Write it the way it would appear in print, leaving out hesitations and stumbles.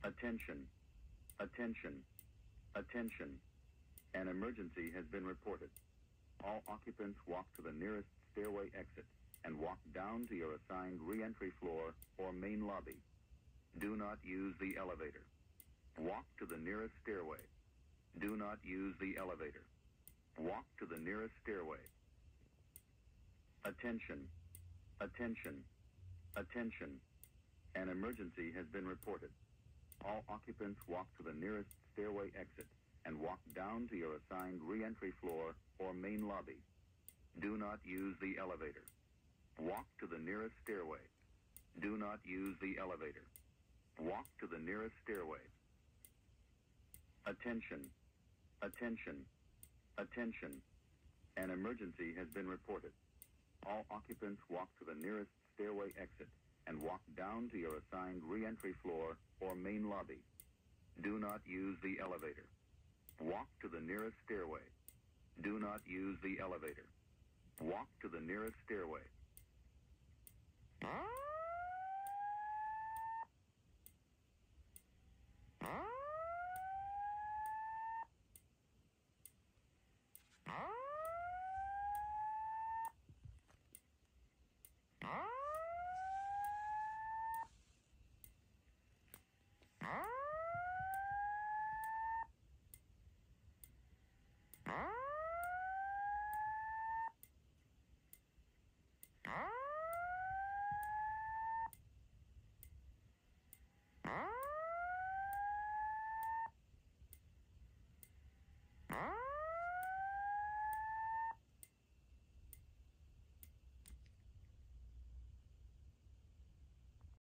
Attention. Attention. Attention. An emergency has been reported. All occupants walk to the nearest stairway exit and walk down to your assigned re-entry floor or main lobby. Do not use the elevator. Walk to the nearest stairway. Do not use the elevator. Walk to the nearest stairway. Attention. Attention. Attention. An emergency has been reported. All occupants walk to the nearest stairway exit and walk down to your assigned re-entry floor or main lobby. Do not use the elevator. Walk to the nearest stairway. Do not use the elevator. Walk to the nearest stairway. Attention. Attention. Attention. An emergency has been reported. All occupants walk to the nearest stairway exit and walk down to your assigned re-entry floor or main lobby. Do not use the elevator. Walk to the nearest stairway. Do not use the elevator. Walk to the nearest stairway.